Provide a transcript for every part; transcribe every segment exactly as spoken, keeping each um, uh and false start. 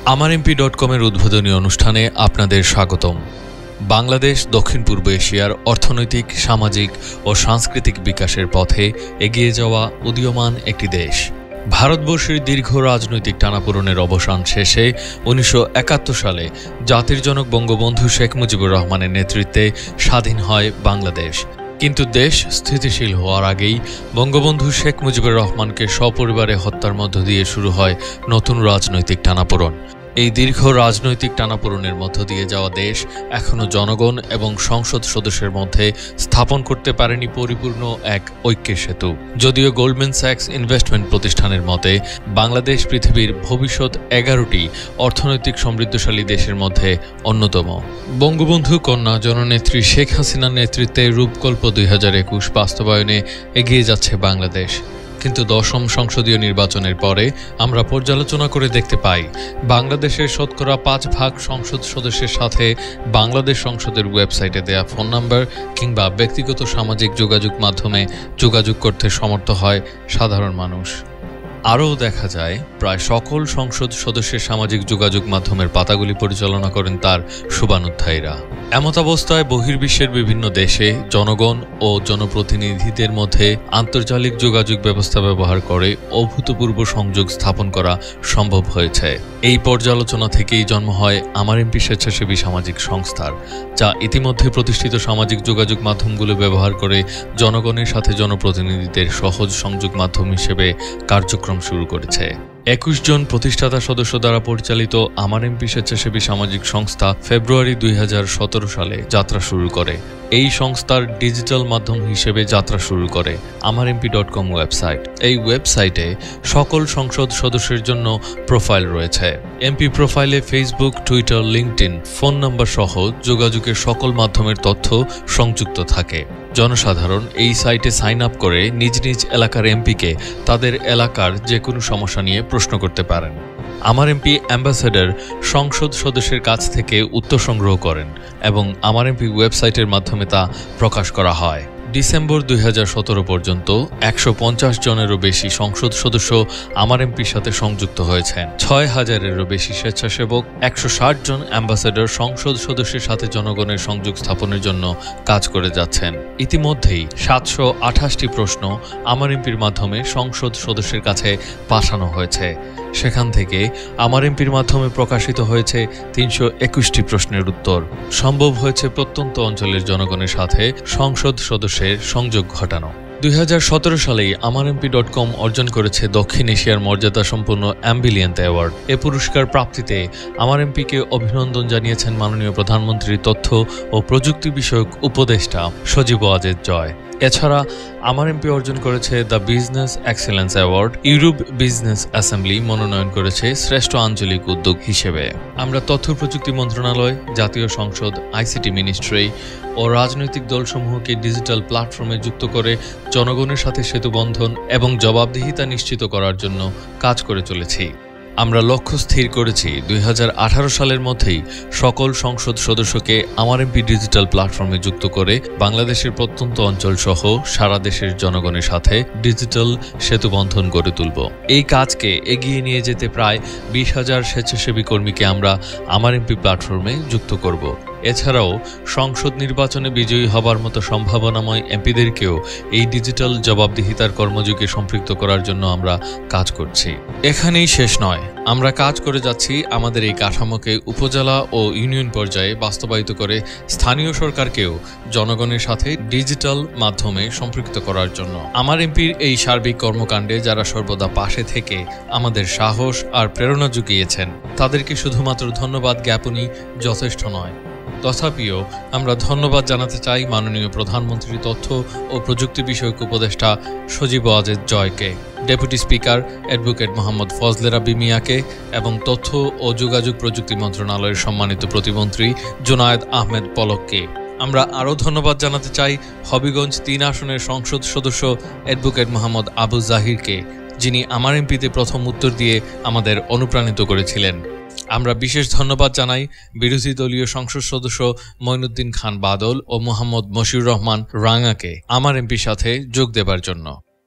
আমার MP dot com এর উদ্বোধনী অনুষ্ঠানে আপনাদের স্বাগতম। বাংলাদেশ দক্ষিণ পূর্ব এশিয়ার অর্থনৈতিক, সামাজিক ও সাংস্কৃতিক বিকাশের পথে এগিয়ে যাওয়া উদীয়মান একটি দেশ। ভারতবর্ষের দীর্ঘ রাজনৈতিক টানাপোড়েনের অবসান শেষে উনিশশো একাত্তর সালে জাতির জনক বঙ্গবন্ধু শেখ মুজিবুর রহমানের নেতৃত্বে স্বাধীন হয় বাংলাদেশ। কিন্তু দেশ স্থিতিশীল হওয়ার আগেই বঙ্গবন্ধু শেখ মুজিবুর রহমানকে সপরিবারে হত্যার মধ্য দিয়ে শুরু হয় নতুন রাজনৈতিক টানাপোড়েন। এই দীর্ঘ রাজনৈতিক টানাপোড়েনের মধ্য দিয়ে যাওয়া দেশ এখনও জনগণ এবং সংসদ সদস্যের মধ্যে স্থাপন করতে পারেনি পরিপূর্ণ এক ঐক্যের সেতু। যদিও গোল্ডম্যান স্যাক্স ইনভেস্টমেন্ট প্রতিষ্ঠানের মতে বাংলাদেশ পৃথিবীর ভবিষ্যৎ এগারোটি অর্থনৈতিক সমৃদ্ধশালী দেশের মধ্যে অন্যতম। বঙ্গবন্ধু কন্যা জননেত্রী শেখ হাসিনার নেতৃত্বে রূপকল্প দুই হাজার একুশ বাস্তবায়নে এগিয়ে যাচ্ছে বাংলাদেশ। কিন্তু দশম সংসদীয় নির্বাচনের পরে আমরা পর্যালোচনা করে দেখতে পাই বাংলাদেশের শতকরা পাঁচ ভাগ সংসদ সদস্যের সাথে বাংলাদেশ সংসদের ওয়েবসাইটে দেয়া ফোন নাম্বার কিংবা ব্যক্তিগত সামাজিক যোগাযোগ মাধ্যমে যোগাযোগ করতে সমর্থ হয় সাধারণ মানুষ। আরও দেখা যায় প্রায় সকল সংসদ সদস্যের সামাজিক যোগাযোগ মাধ্যমের পাতাগুলি পরিচালনা করেন তার শুভানুধ্যায়ীরা। এমতাবস্থায় বহির্বিশ্বের বিভিন্ন দেশে জনগণ ও জনপ্রতিনিধিদের মধ্যে আন্তর্জালিক যোগাযোগ ব্যবস্থা ব্যবহার করে অভূতপূর্ব সংযোগ স্থাপন করা সম্ভব হয়েছে। এই পর্যালোচনা থেকেই জন্ম হয় আমার এমপি স্বেচ্ছাসেবী সামাজিক সংস্থার, যা ইতিমধ্যে প্রতিষ্ঠিত সামাজিক যোগাযোগ মাধ্যমগুলো ব্যবহার করে জনগণের সাথে জনপ্রতিনিধিদের সহজ সংযোগ মাধ্যম হিসেবে কার্যক্রম শুরু করেছে। একুশ জন প্রতিষ্ঠাতা সদস্য দ্বারা পরিচালিত আমার এমপি স্বেচ্ছাসেবী সামাজিক সংস্থা ফেব্রুয়ারি দুই হাজার সতেরো সালে যাত্রা শুরু করে। এই সংস্থার ডিজিটাল মাধ্যম হিসেবে যাত্রা শুরু করে আমার এমপি ডট কম ওয়েবসাইট। এই ওয়েবসাইটে সকল সংসদ সদস্যের জন্য প্রোফাইল রয়েছে। এমপি প্রোফাইলে Facebook, Twitter, LinkedIn, phone number সহ যোগাযোগের সকল মাধ্যমের তথ্য সংযুক্ত থাকে। জনসাধারণ এই সাইটে সাইন আপ করে নিজ নিজ এলাকার এমপিকে তাদের এলাকার যে কোনো সমস্যা নিয়ে প্রশ্ন করতে পারেন। আমার এমপি অ্যাম্বাসেডর সংসদ সদস্যের কাছ থেকে উত্তর সংগ্রহ করেন এবং আমার এমপি ওয়েবসাইটের মাধ্যমে তা প্রকাশ করা হয়। ডিসেম্বর দুই হাজার সতেরো পর্যন্ত একশো পঞ্চাশ জনেরও বেশি সংসদ সদস্য আমার এমপির সাথে সংযুক্ত হয়েছেন। ছয় হাজারেরও বেশি স্বেচ্ছাসেবক, একশো ষাট জন অ্যাম্বাসেডর সংসদ সদস্যের সাথে জনগণের সংযোগ স্থাপনের জন্য কাজ করে যাচ্ছেন। ইতিমধ্যেই সাতশো আঠাশটি প্রশ্ন আমার এমপির মাধ্যমে সংসদ সদস্যের কাছে পাঠানো হয়েছে। সেখান থেকে আমার এমপির মাধ্যমে প্রকাশিত হয়েছে তিনশো একুশটি প্রশ্নের উত্তর। সম্ভব হয়েছে প্রত্যন্ত অঞ্চলের জনগণের সাথে সংসদ সদস্যের সংযোগ ঘটানো। দুই হাজার সতেরো সালেই আমার এমপি ডট কম অর্জন করেছে দক্ষিণ এশিয়ার মর্যাদা সম্পন্ন অ্যাম্বিলিয়েন্ট অ্যাওয়ার্ড। এ পুরস্কার প্রাপ্তিতে আমার এমপিকে অভিনন্দন জানিয়েছেন মাননীয় প্রধানমন্ত্রী তথ্য ও প্রযুক্তি বিষয়ক উপদেষ্টা সজীব ওয়াজেদ জয়। এছাড়া আমার এমপি অর্জন করেছে the business excellence award. Europe business assembly মনোনয়ন করেছে শ্রেষ্ঠ আঞ্চলিক উদ্যোগ হিসেবে। আমরা তথ্য প্রযুক্তি মন্ত্রণালয়, জাতীয় সংসদ, আইসিটি মিনিস্ট্রি ও রাজনৈতিক দলসমূহকে ডিজিটাল প্ল্যাটফর্মে যুক্ত করে জনগণের সাথে সেতুবন্ধন এবং জবাবদিহিতা নিশ্চিত করার জন্য কাজ করে চলেছি। আমরা লক্ষ্য স্থির করেছি দুই হাজার আঠারো সালের মধ্যেই সকল সংসদ সদস্যকে আমার এমপি ডিজিটাল প্ল্যাটফর্মে যুক্ত করে বাংলাদেশের প্রত্যন্ত অঞ্চল সহ সারা দেশের জনগণের সাথে ডিজিটাল সেতুবন্ধন গড়ে তুলব। এই কাজকে এগিয়ে নিয়ে যেতে প্রায় বিশ হাজার স্বেচ্ছাসেবী কর্মীকে আমরা আমার এমপি প্ল্যাটফর্মে যুক্ত করব। এছাড়াও সংসদ নির্বাচনে বিজয়ী হবার মতো সম্ভাবনাময় এমপিদেরকেও এই ডিজিটাল জবাবদিহিতার কর্মযুগে সম্পৃক্ত করার জন্য আমরা কাজ করছি। এখানেই শেষ নয়, আমরা কাজ করে যাচ্ছি আমাদের এই কাঠামোকে উপজেলা ও ইউনিয়ন পর্যায়ে বাস্তবায়িত করে স্থানীয় সরকারকেও জনগণের সাথে ডিজিটাল মাধ্যমে সম্পৃক্ত করার জন্য। আমার এমপির এই সার্বিক কর্মকাণ্ডে যারা সর্বদা পাশে থেকে আমাদের সাহস আর প্রেরণা জুগিয়েছেন তাদেরকে শুধুমাত্র ধন্যবাদ জ্ঞাপনই যথেষ্ট নয়। তথাপিও আমরা ধন্যবাদ জানাতে চাই মাননীয় প্রধানমন্ত্রী তথ্য ও প্রযুক্তি বিষয়ক উপদেষ্টা সজীব ওয়াজেদ জয়কে, deputy speaker advocate Mohammad Fazle Rabbi মিয়াকে এবং তথ্য ও যোগাযোগ প্রযুক্তি মন্ত্রণালয়ের সম্মানিত প্রতিমন্ত্রী জুনায়েদ আহমেদ পলককে। আমরা আরও ধন্যবাদ জানাতে চাই হবিগঞ্জ তিন আসনের সংসদ সদস্য অ্যাডভোকেট মোহাম্মদ আবু জাহিরকে, যিনি আমার এমপিতে প্রথম উত্তর দিয়ে আমাদের অনুপ্রাণিত করেছিলেন। আমরা বিশেষ ধন্যবাদ জানাই বিরোধী দলীয় সংসদ সদস্য মঈনুদ্দিন খান বাদল ও মোহাম্মদ মশিউর রহমান রাঙাকে আমার এমপির সাথে যোগ দেবার জন্য।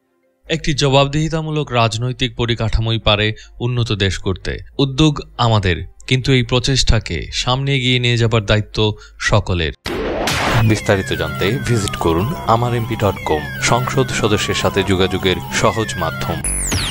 একটি জবাবদিহিতামূলক রাজনৈতিক পরিকাঠামোই পারে উন্নত দেশ করতে। উদ্যোগ আমাদের, কিন্তু এই প্রচেষ্টাকে সামনে এগিয়ে নিয়ে যাবার দায়িত্ব সকলের। বিস্তারিত জানতে ভিজিট করুন আমার এমপি ডট কম, সংসদ সদস্যের সাথে যোগাযোগের সহজ মাধ্যম।